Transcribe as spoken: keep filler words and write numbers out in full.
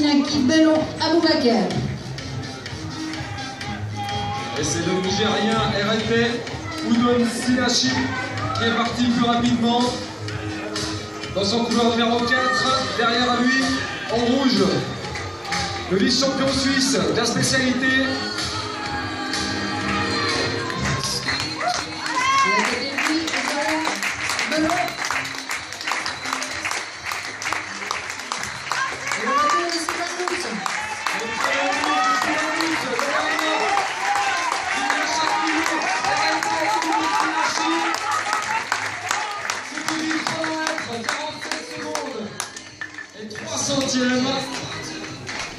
Naki Bellon Aboubakar. Et c'est le Nigérien R L T Udon Sinachi qui est parti plus rapidement dans son couloir numéro quatre. Derrière lui, en rouge, le vice-champion suisse de la spécialité